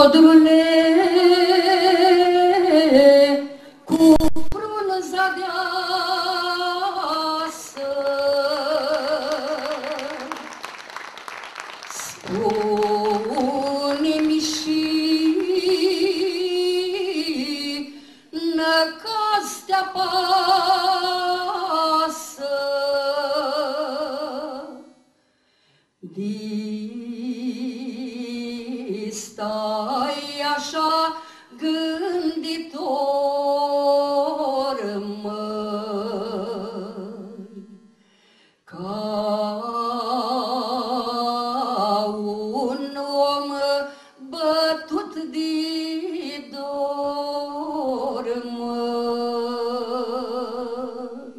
codrule, cu frunza deasă, spune-mi și năcaz te apasă, stai așa gânditor, măi, ca un om bătut de dor, măi,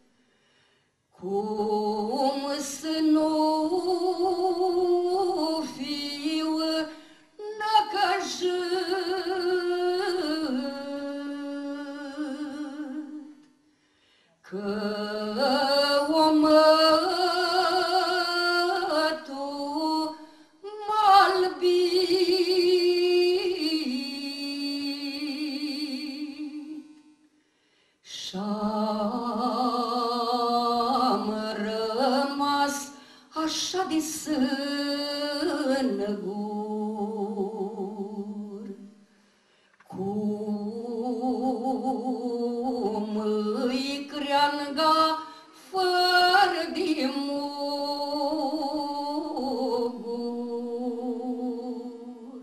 cum să nu fiu că omătul m-al bit și-am rămas așa de sănăgur, cum îi creanga fără de mugur.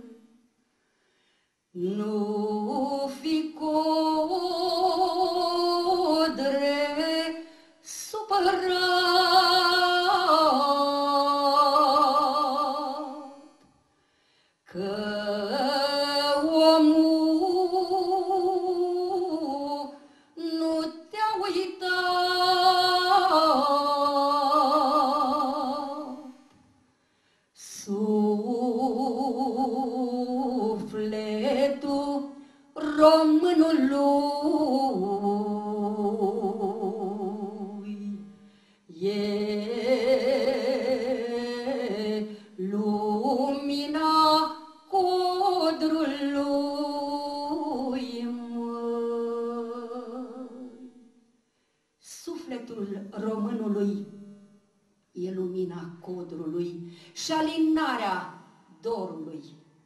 Nu fi codre supărat, că omul nu te-a uitat. Sufletul românului e lumina codrului, măi. Sufletul românului e lumina codrului și alinarea dorului.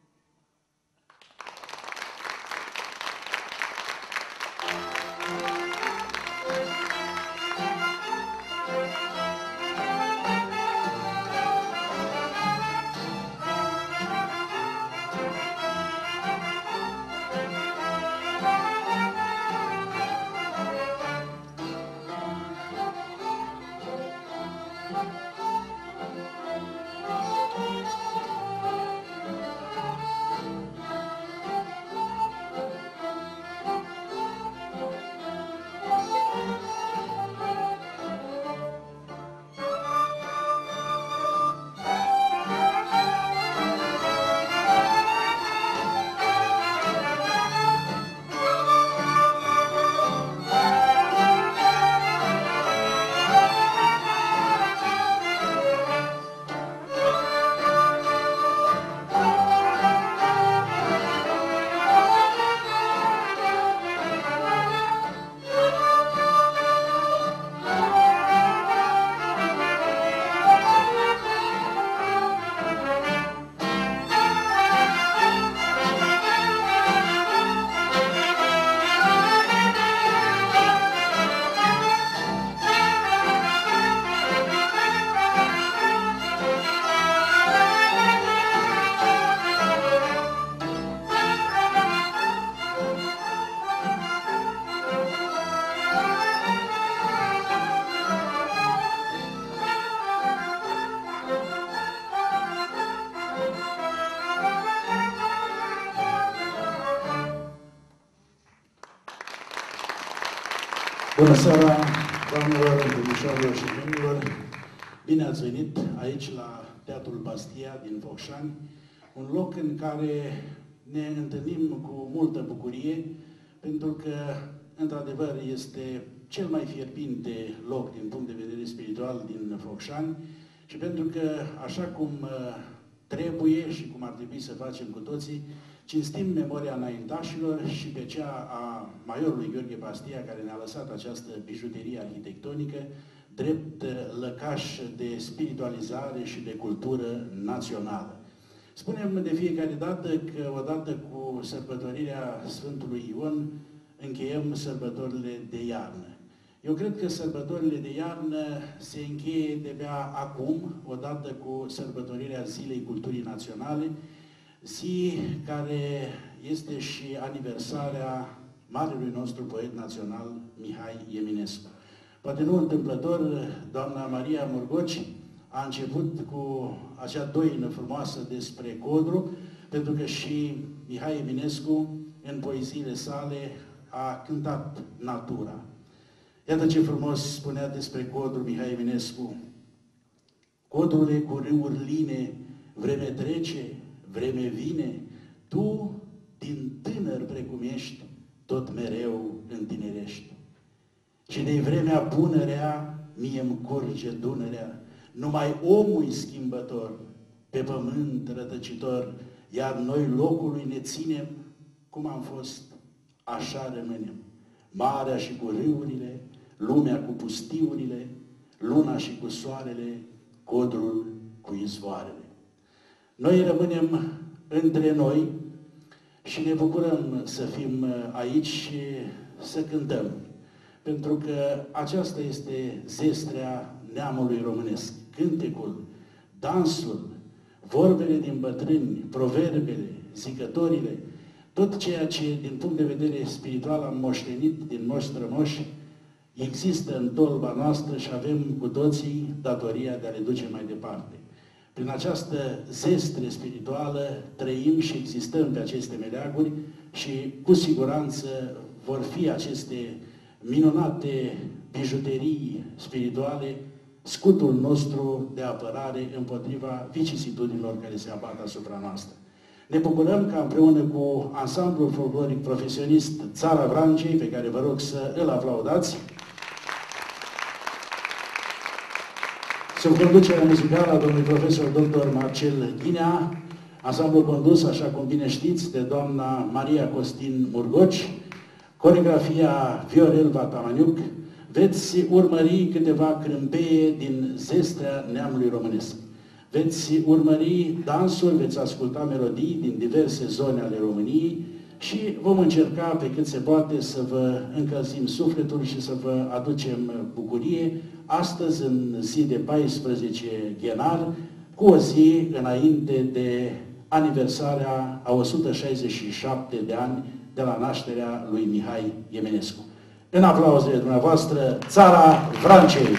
Bună seara, doamnelor, domnișoarelor și domnilor! Bine ați venit aici la Teatrul Bastia din Focșani, un loc în care ne întâlnim cu multă bucurie, pentru că, într-adevăr, este cel mai fierbinte loc din punct de vedere spiritual din Focșani și pentru că, așa cum trebuie și cum ar trebui să facem cu toții, cinstim memoria înaintașilor și pe cea a majorului Gheorghe Bastia, care ne-a lăsat această bijuterie arhitectonică, drept lăcaș de spiritualizare și de cultură națională. Spunem de fiecare dată că odată cu sărbătorirea Sfântului Ion încheiem sărbătorile de iarnă. Eu cred că sărbătorile de iarnă se încheie de-abia acum, odată cu sărbătorirea Zilei Culturii Naționale, zi care este și aniversarea marelui nostru poet național, Mihai Eminescu. Poate nu întâmplător, doamna Maria Murgoci a început cu acea doină frumoasă despre Codru, pentru că și Mihai Eminescu, în poeziile sale, a cântat natura. Iată ce frumos spunea despre Codru Mihai Eminescu. Codrule cu râuri line, vreme trece, vreme vine, tu, din tânăr precum ești, tot mereu întinerești. Și de-i vremea punerea, mie-mi curge Dunărea, numai omul schimbător, pe pământ rătăcitor, iar noi locului ne ținem, cum am fost, așa rămânem. Marea și cu râurile, lumea cu pustiurile, luna și cu soarele, Codrul cu izvoarele. Noi rămânem între noi și ne bucurăm să fim aici și să cântăm, pentru că aceasta este zestrea neamului românesc. Cântecul, dansul, vorbele din bătrâni, proverbele, zicătorile, tot ceea ce din punct de vedere spiritual am moștenit din moși strămoși, există în tolba noastră și avem cu toții datoria de a le duce mai departe. Prin această zestre spirituală trăim și existăm pe aceste meleaguri și cu siguranță vor fi aceste minunate bijuterii spirituale scutul nostru de apărare împotriva vicisitudinilor care se abat asupra noastră. Ne bucurăm că împreună cu ansamblul folcloric profesionist Țara Vrancei, pe care vă rog să îl aplaudați, sub conducerea muzicală a domnului profesor dr. Marcel Ghinea, ansamblul condus, așa cum bine știți, de doamna Maria Costin Murgoci, coreografia Viorel Vatamaniuc, veți urmări câteva crâmpeie din zestrea neamului românesc. Veți urmări dansuri, veți asculta melodii din diverse zone ale României și vom încerca pe cât se poate să vă încălzim sufletul și să vă aducem bucurie astăzi, în zi de 14 Ghenar, cu o zi înainte de aniversarea a 167 de ani de la nașterea lui Mihai Eminescu. În aplauzele dumneavoastră, Țara Vrancei!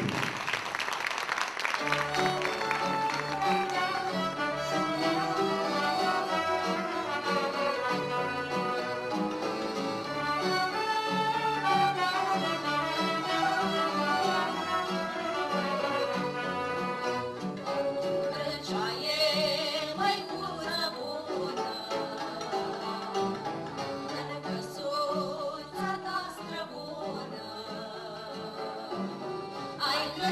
I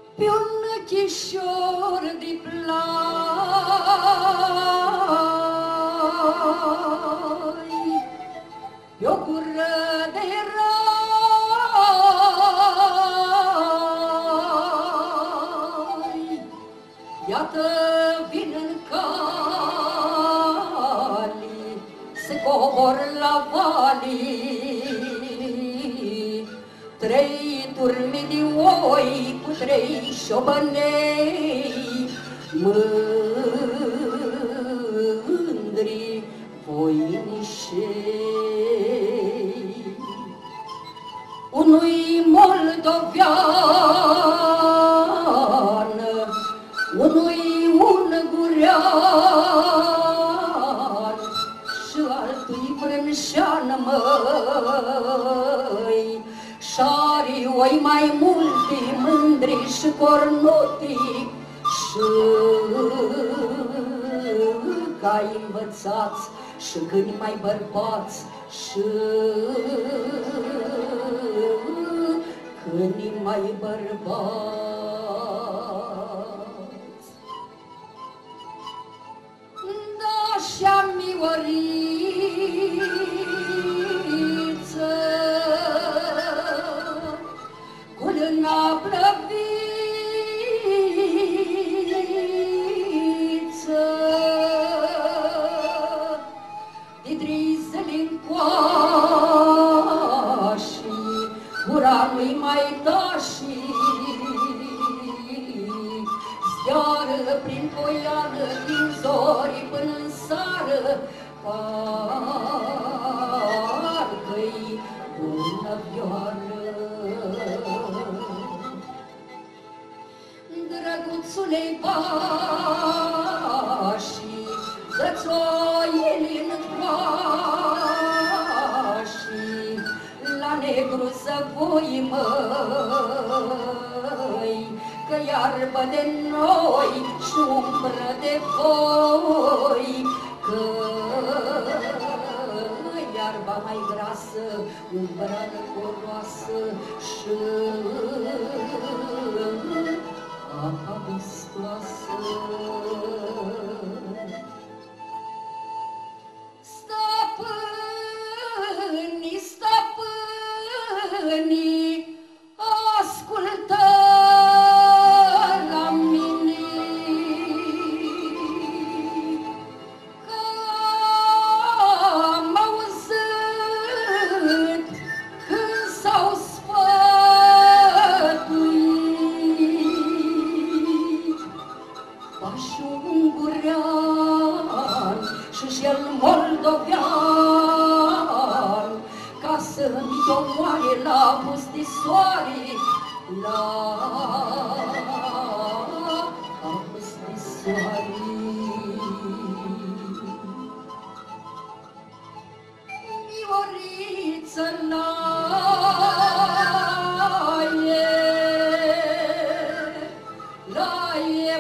pe un chișor de plai, pe o gură de rai. Iată vin în cali, se cobor la valii, 3 turme de oi cu 3 șobănei, mândri voinișei. Unui moldovean, unui ungurean și altui vrânșean, măi, și-ari oi mai multi, mândri și cornuti și cai învățați și câini mai bărbați și câini mai bărbați. Da, și-a mioriță cu lâna plăviță, de 3 zile încoași, gura nu-i mai tași, zdeară prin poiană, din zori până-n sară, parcă-i bună vioară. Drăguțule-i bașii, gățoieli-n coașii, la negru să voi, măi, că iarbă de noi și umbră de voi, că iarba mai grasă, umbra răcoroasă și apa gustoasă. Stăpânii, stăpânii, ascultă la mine, că am auzit când s-au sfătuit pașul ungurean și cel moldovean, ca să-mi omoare la pustisoare, la pustisoare. Mioriță laie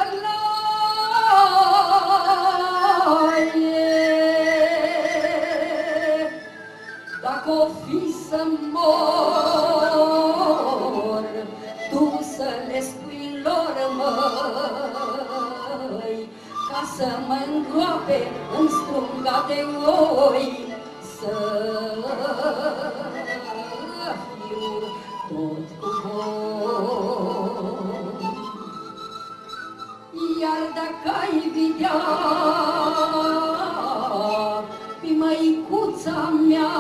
bucălaie, dacă-o fi să mor, tu să le spui lor, măi, ca să mă îngroape în strunga de oi, să fiu tot cu voi. Iar dacă ai vedea pe măicuța mea,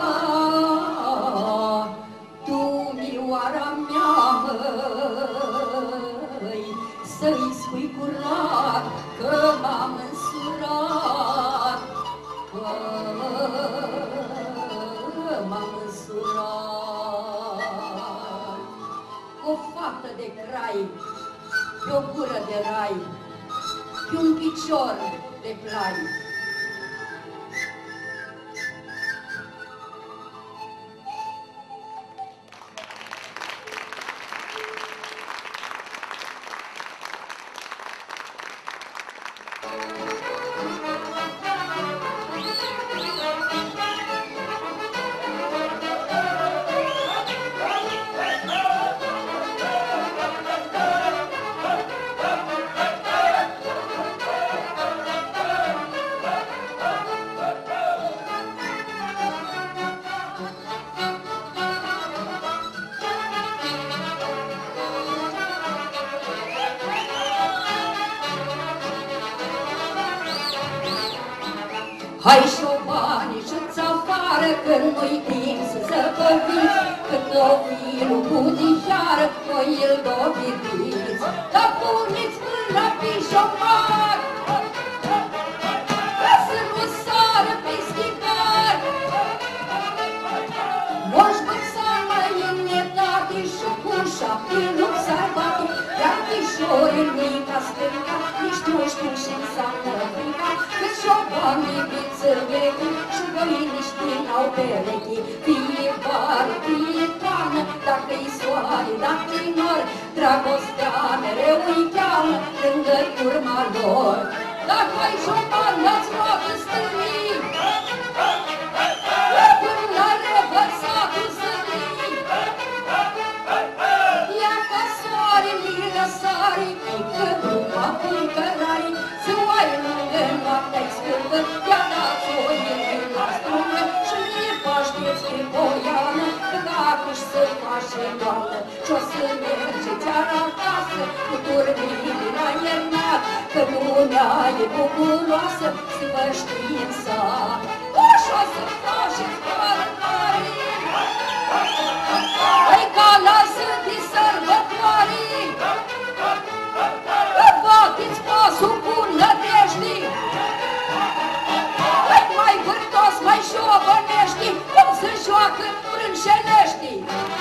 tu, mioara mea, măi, să-i spui curat că m-am însurat, că m-am însurat. O fată de crai, pe o gură de rai, pe un picior de plai. Hai șobani și-ți afară, că nu-i timp să zăpăviți, când copilul cu dișară, voi îl dobidiți. Dar puneți mâna pe șoban, ca să nu sară pischicar. Moși băpsar mai înnetate și cu 7 lupți salvate, iar pișorii lui ca stânca, nici nu știu ce înseamnă frica, cât șobanii viță vechi și găiniștii n-au perechi. Fie vară, fie toamnă, dacă-i soare, dacă-i nor, dragostea mereu-i cheamă lângă turma lor. Dacă ai șoban, n-ați luat în stâlnii, până la revărsatul zării, ia ca soarele răsare, mică lumea pâncărare, ziua-i lungă, noaptea-i scârbă, ia dați-o el la strungă și nu-i pașteți pe poiană, că dacă-și se face toată, ce-o să mergeți acasă, cu turmile la iernat, că lumea e bucuroasă, să vă știi în sat. Așa să faceți călătoare, ai ca la zi de sărbătoare, bateți pasul cu nădejde, ai mai vârtos, mai șovănești, cum se joacă frânșenești.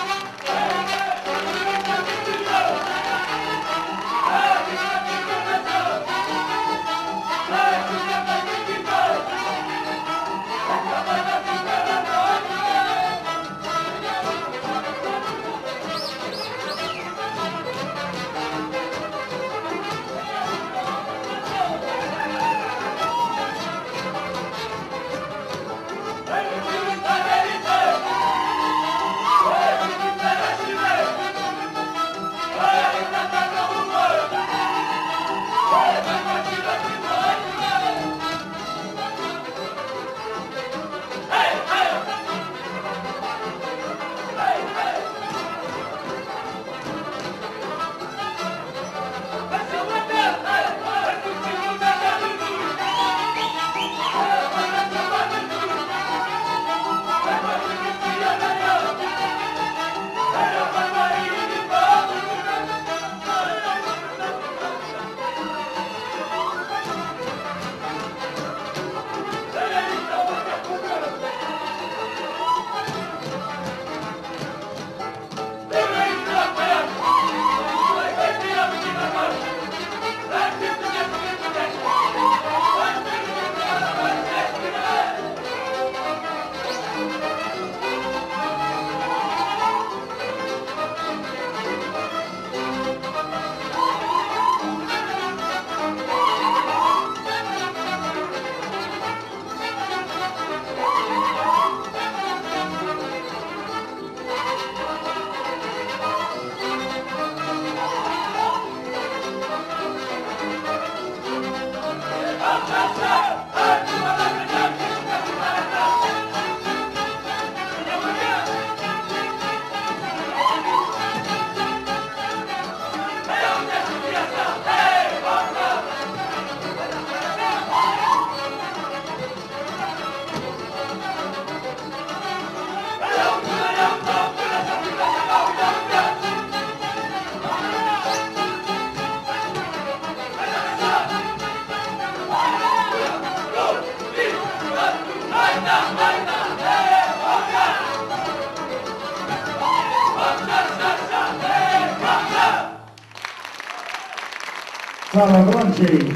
Țara Vrancei.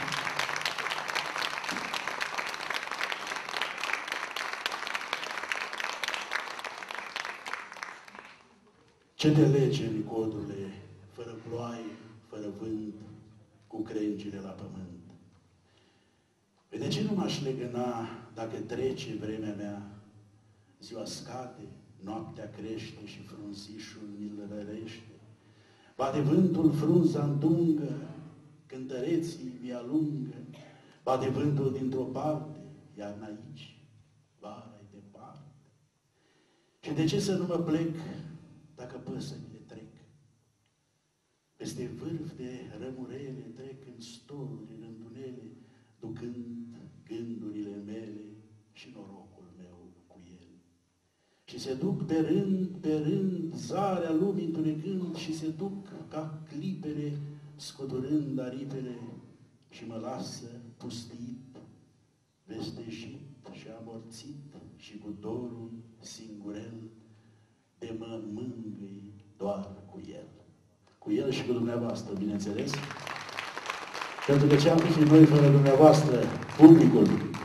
Ce te lege în codule, fără ploaie, fără vânt, cu crengile la pământ? De ce nu m-aș legăna dacă trece vremea mea? Ziua scade, noaptea crește și frunzișul mi-l rărește. Bate vântul frunza întungă, cântăreții mi alungă. Bate vântul dintr-o parte, iarna aici, vara-i departe. Și de ce să nu mă plec dacă păsările trec? Peste vârf de rămurele trec în stoluri rândunele, ducând gândurile mele Și se duc pe rând, zarea lumii întunecând, și se duc ca clipele, scuturând aripele, și mă lasă pustit, vestejit și amorțit, și cu dorul singurel, de mă mângâi doar cu el. Cu el și cu dumneavoastră, bineînțeles. Pentru că ce am fi noi fără dumneavoastră, publicul?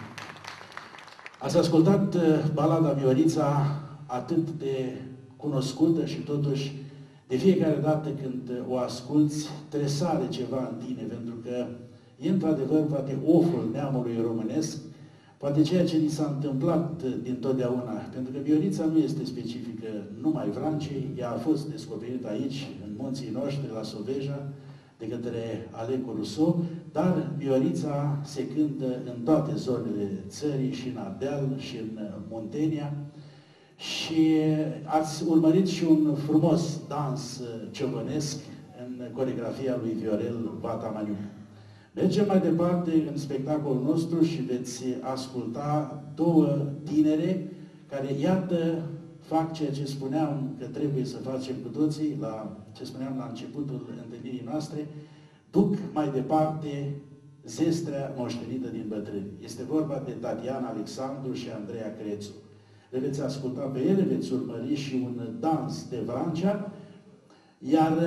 Ați ascultat balada Miorița, atât de cunoscută și totuși de fiecare dată când o asculți, tresare ceva în tine, pentru că e într-adevăr poate oful neamului românesc, poate ceea ce ni s-a întâmplat dintotdeauna, pentru că Miorița nu este specifică numai Vrancei, ea a fost descoperită aici, în munții noștri, la Soveja, de către Alecu Rousseau, dar Miorița se cântă în toate zonele țării, și în Ardeal, și în Muntenia. Și ați urmărit și un frumos dans ciobănesc în coreografia lui Viorel Vatamaniu. Mergem mai departe în spectacolul nostru și veți asculta două tinere care, iată, fac ceea ce spuneam că trebuie să facem cu toții, ce spuneam la începutul întâlnirii noastre, duc mai departe zestrea moștenită din bătrâni. Este vorba de Tatiana Alexandru și Andreea Crețu. Le veți asculta pe ele, veți urmări și un dans de Vrancea, iar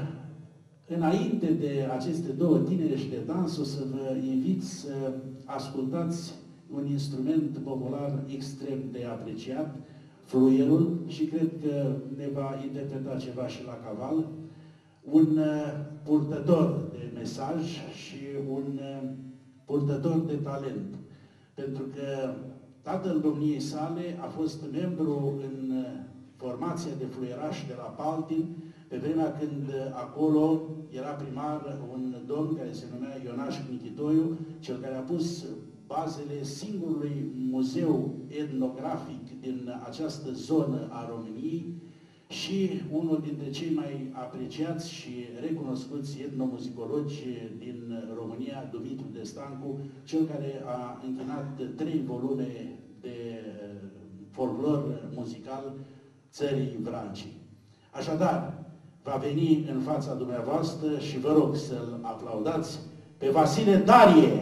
înainte de aceste două tinere și de dans, o să vă invit să ascultați un instrument popular extrem de apreciat, fluierul, și cred că ne va interpreta ceva și la caval, un purtător de mesaj și un purtător de talent. Pentru că tatăl domniei sale a fost membru în formația de fluierași de la Paltin, pe vremea când acolo era primar un domn care se numea Ionaș Nichitoiu, cel care a pus bazele singurului muzeu etnografic din această zonă a României și unul dintre cei mai apreciați și recunoscuți etnomuzicologi din România, Dumitru Destancu, cel care a închinat 3 volume de folclor muzical țării Vrancii. Așadar, va veni în fața dumneavoastră și vă rog să-l aplaudați pe Vasile Darie!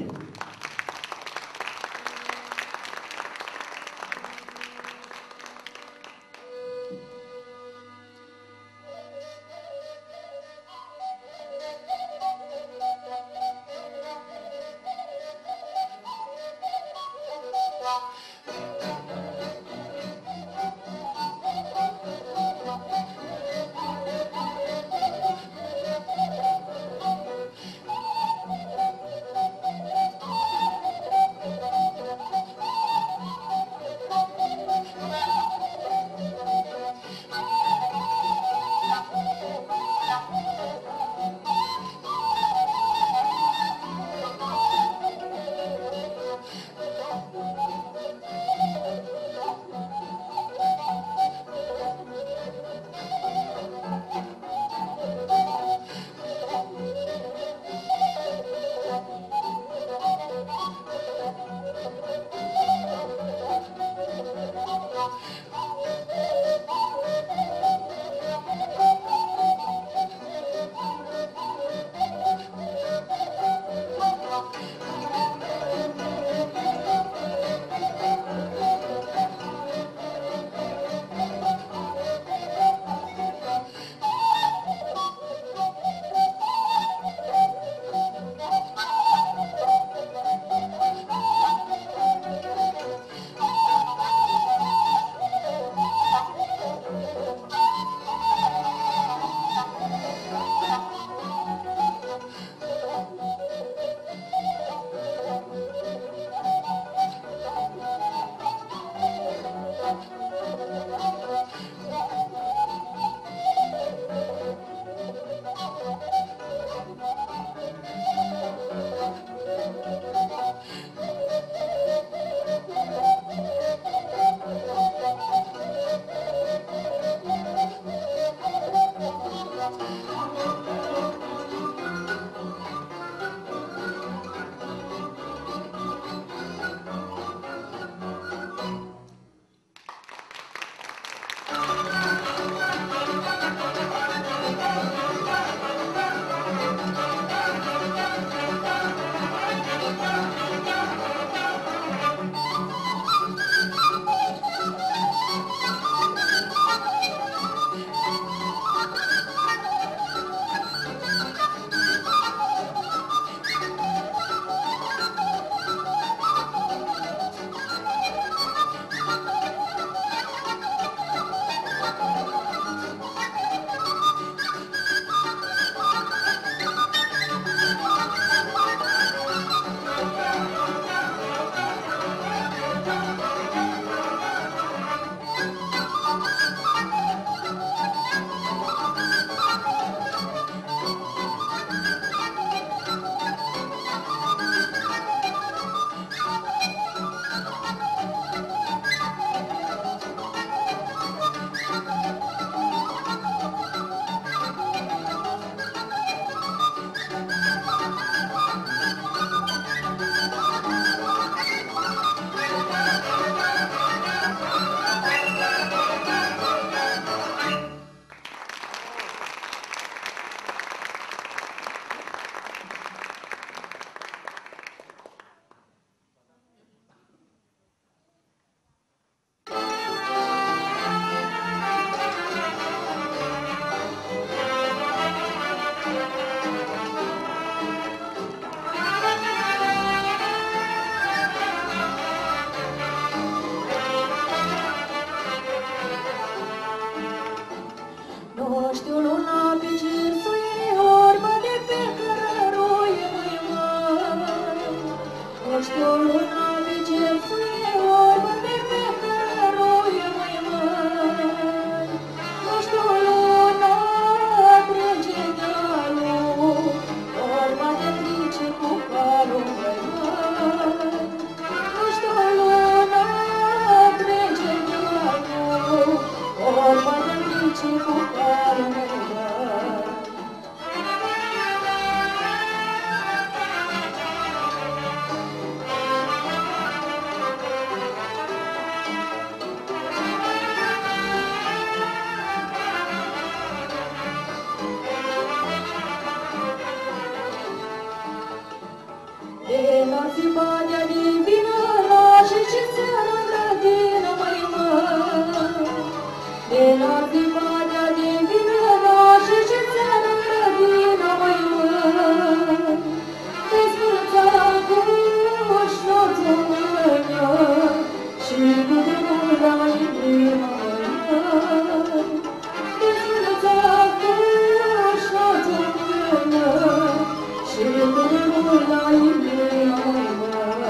zibadea divină, lașe și țără în grădină, măi, măi. De la zibadea divină, lașe și țără în grădină, măi, măi. Dezvârța cu șnoțul mână și cu drumul la inimă, măi, măi. Dezvârța cu șnoțul mână și cu drumul la inimă, măi, măi.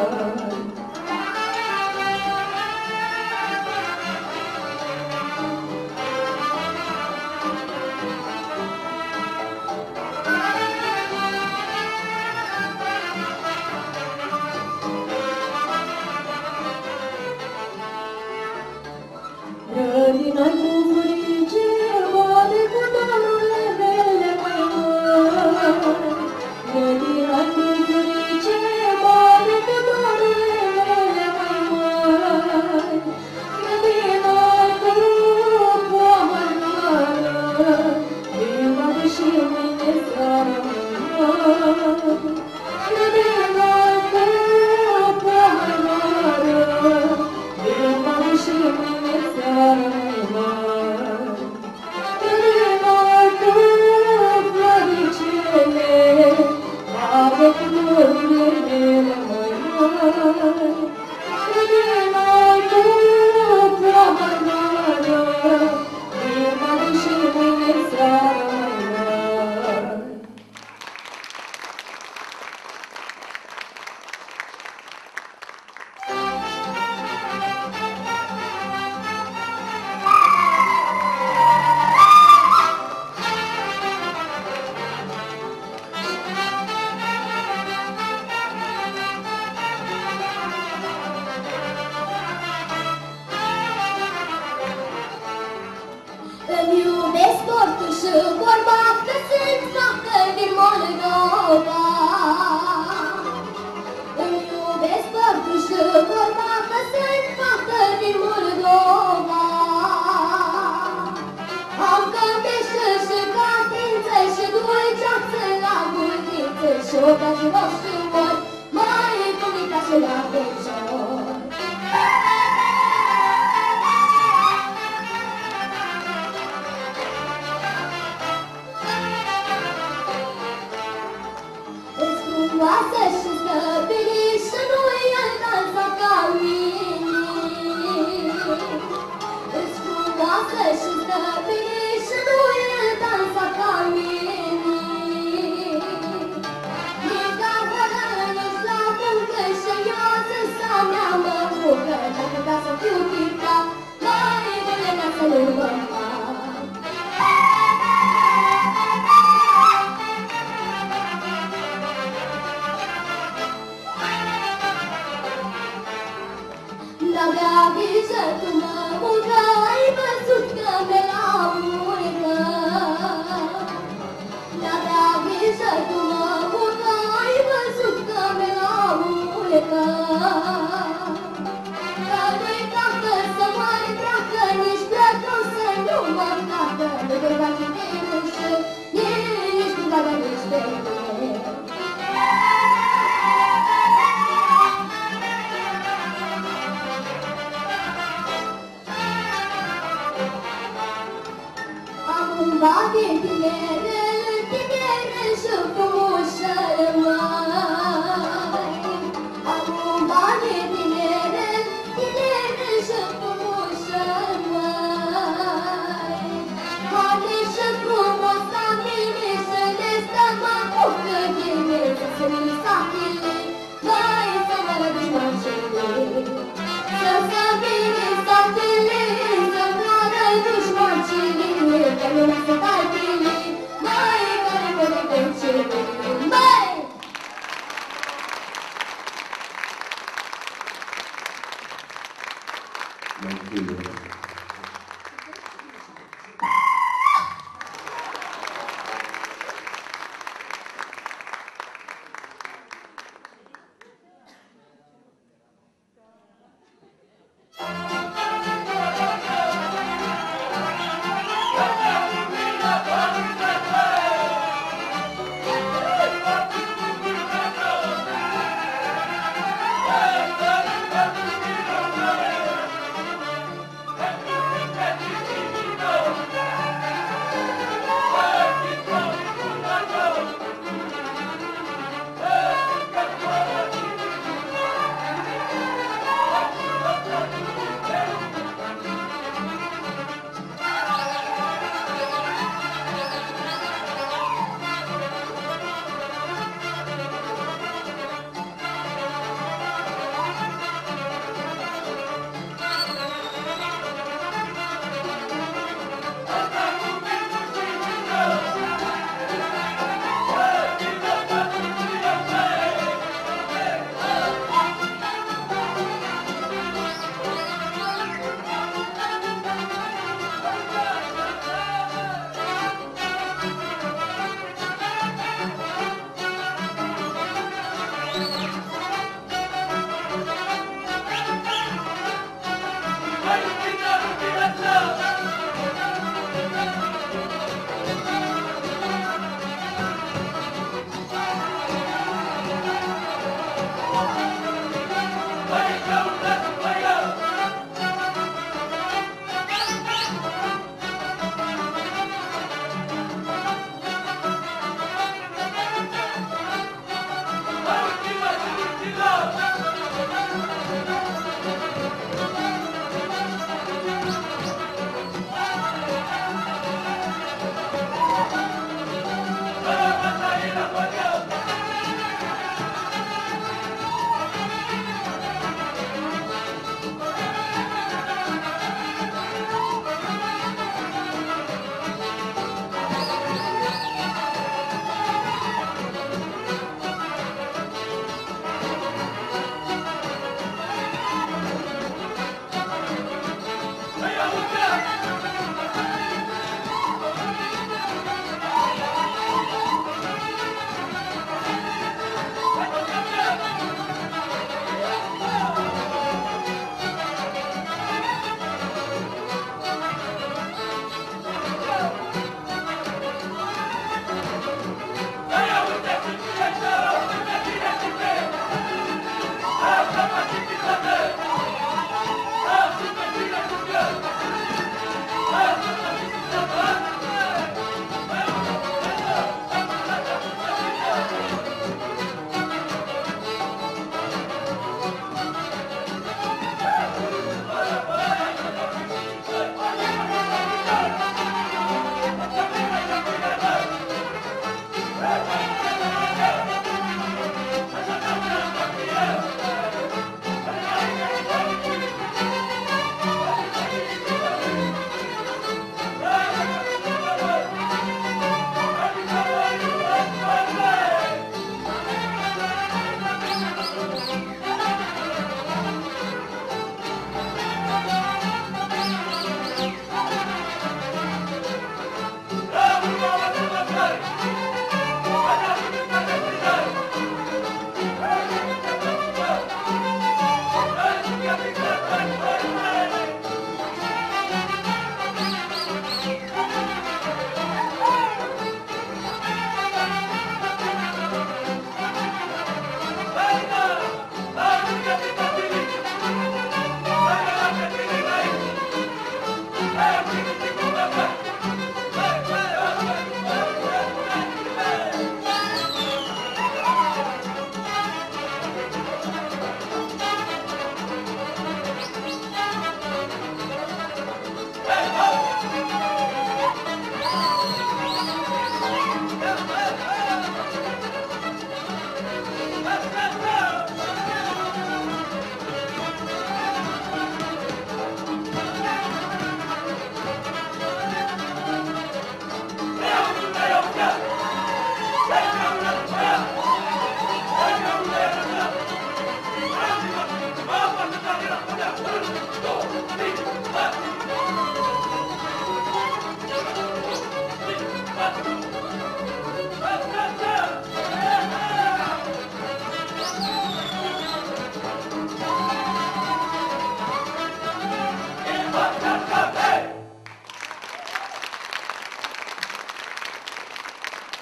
Grădina-i cu furice, bate cu dorurile mele, măi, măi. Grădina-i cu furice, bate cu dorurile mele, măi, măi. Grădina-i cu poamă-nară, bate și mâine seară, măi. Grădina-i cu poamă-nară, bate și mâine seară, măi, măi. Grădina-i cu floricele, bate cu dorurile mele, măi, măi. Grădina-i cu poamă-nară, bate și mâine seară, măi, măi. Îmi iubesc tortul și vorba că sunt fată din Moldova. Îmi iubesc tortul și vorba că sunt fată din Moldova. Am cămpeșă și catință și dulceață la gurtiță și o găzivos și mori, mai bunica și la picior. Frumoasă și stăpânit și nu-i dansa ca mine. Îți frumoasă și stăpânit și nu-i dansa ca mine. Mica hărănici la muncă și ea să-mi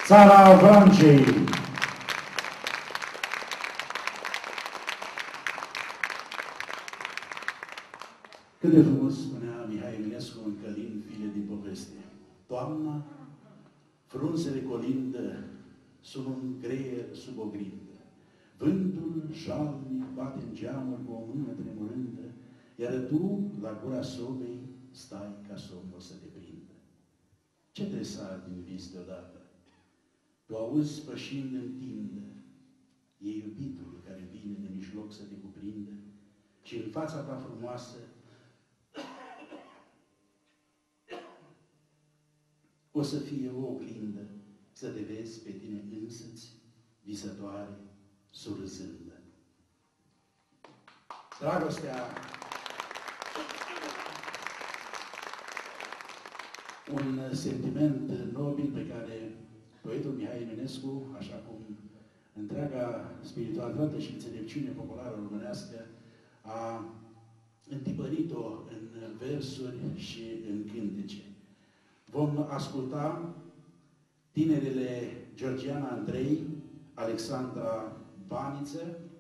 Țara Vrancei. Cât de frumos spunea Mihai Eminescu în Călin, file din poveste. Toamna, frunzele colindă, sunt un greier sub oglindă. Vântul jalnic bate în geamuri cu o mână tremurândă, iar tu, la gura sobei, stai ca somnul să te prindă. Ce te sar din vis deodată? Tu auzi pășind în tindă, e iubitul care vine de mijloc să te cuprindă și în fața ta frumoasă o să fie o oglindă să te vezi pe tine însăți, visătoare, surzândă. Dragostea, un sentiment nobil pe care poetul Mihai Eminescu, așa cum întreaga spiritualitate și înțelepciune populară românească, a întipărit-o în versuri și în cântece. Vom asculta tinerele Georgiana Andrei, Alexandra Baniță,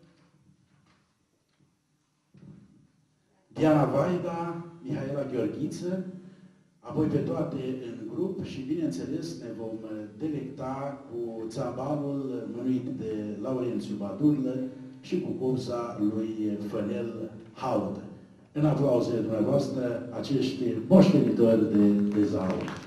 Diana Vaida, Mihaela Gheorghiță, apoi pe toate în grup și, bineînțeles, ne vom delecta cu țambalul mânuit de Laurențiu Badurlă și cu cursa lui Fănel Haudă. În aplauzele dumneavoastră, acești moștenitori de zaur.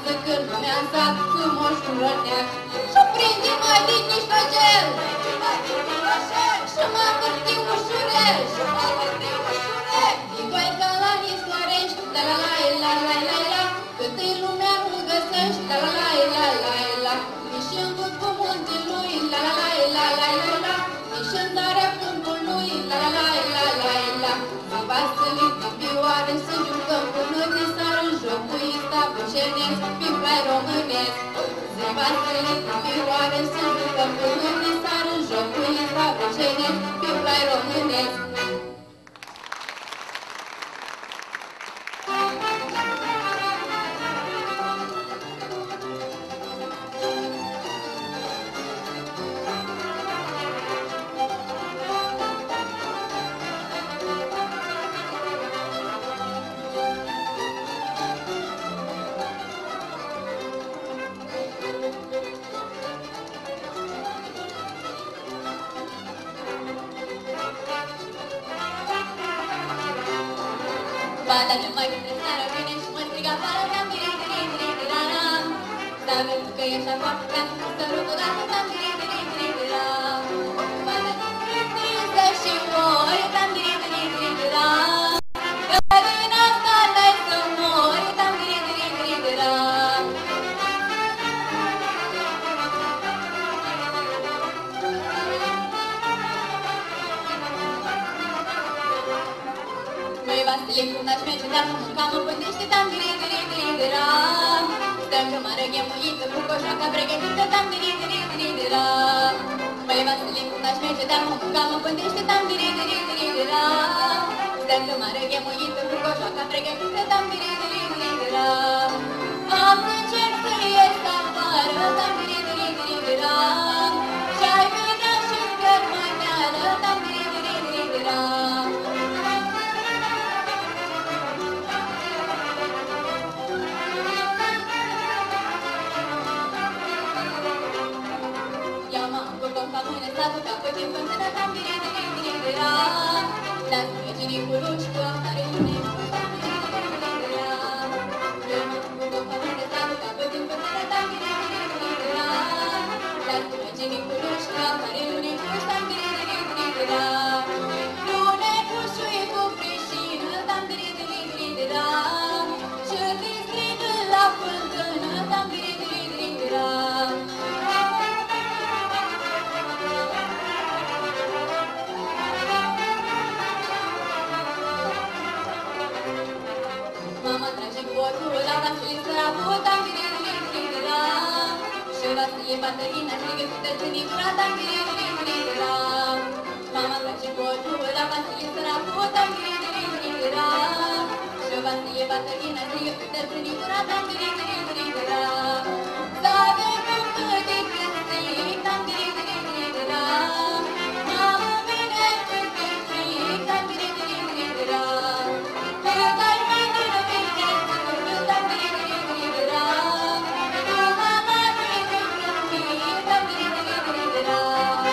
să când lumea în sat cu moșul răneac. Și prinde mai din niștogel, și mă vârti ușurel, din goaica la Nislorești, la la la la la la la, cât îi lumea nu găsești, la la la la la la, nici în vârful muntelui, la la la la la la la, nici în tarea câmpului, la la la la la la, va sălit din vioare să jucăm până de sar în jocul ăsta bucenesc, prin plai românesc. Va sălit din vioare să jucăm până de sar în jocul ăsta bucenesc, prin plai românesc. Bala nu mai vine seara, vine și mă striga afară, tam diri diri diri diraram. Să vezi că ești afară, să rog o dată, tam diri diri diri diram. Bala nu prinsă și mori, tam diri diri diri diram. Că din asta n-ai să mori, tam diri diri diri diram. Măi Vasile, cum n-aș merge, dar nu mânca, mă pândește, tam diri diri diri diram. Stăm că mă răghemuită, cu coșaca pregătită, tam diri diri diri diram. Măi Vasile, cum n-aș merge, dar nu mânca, mă pândește, tam diri diri diri diram. Stăm că mă răghemuită, cu coșaca pregătită, tam diri diri diri diram. Am să încerc să ies afară, tam diri diri diri diram. Și-ai vedea și-n cărmăneală, tam diri diri diri diram. Statul ca păcim până tam diri diri diri diram. Las măcinii cu rușcă, care unii cu tam diri diri diri diram. Eu mă cu companie statul ca păcim până tam diri diri diri diram. Las măcinii cu rușcă, care unii cu tam diri diri diri diram. Lune cu șui cu frișină, tam diri diri diri diram. Și din stridă la fântână, tam diri diri diri diram. Mama trage botul la Vasile săracul, tam diri diri diri diram. Și Vasile Baterina strigă cu tătrânicura, tam diri diri diri diram. Mama trage botul la Vasile săracul, tam diri diri diri diram. Și Vasile Baterina strigă cu tătrânicura, tam diri diri diri diram. Să avem cât de cât tam diri diri diri diram. Mamă vine cât de fric, tam diri diri diri diram. Cât ai vine vine, tam diri diri diri diram. Tu mama vine cât tam diri diri diri diram.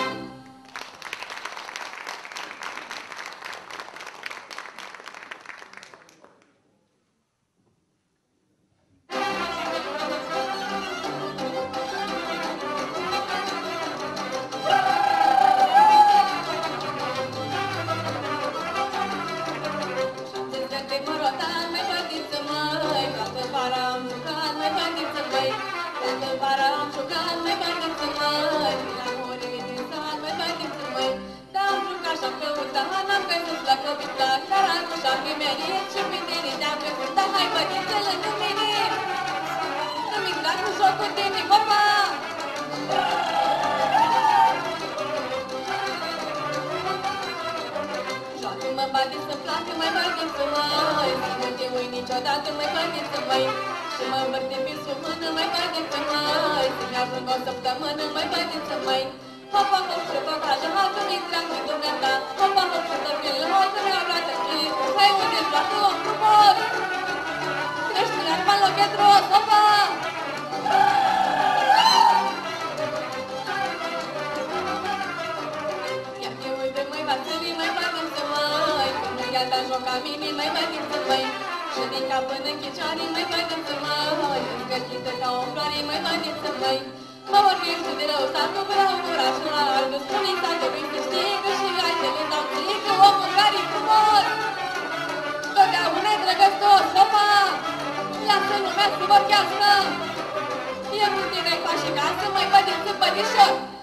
Niciodată mai bădiță mai și mă învârte pe sub mână mai bădiță mai să-mi ajung o săptămână mai bădiță mai. Hopa, hop, și păcașă, halcă mi tream cu dumneata. Hopa, hop, și tăpilă, halcă mi-au luat în hai unde-ți luat om frumos. Crește la arma lochetros, hopa! Ia te uite, măi, Vasile, mai bădiță mai, că nu ia ta joc ca mine, mai bădiță mai. Și din cap până în chicioare, măi, bădiță-mă, îngătită ca o floare, măi, bădiță-măi. Mă vorbește de rău satul până un orașul alb, spune-i să trebuie să știe că și gaitele dau ție, că omul care-i frumos, totdeauna e drăgăstos, opa! Lasă lumea să vorbească! E cu tine ca și casă, măi, bădiță, bădișor!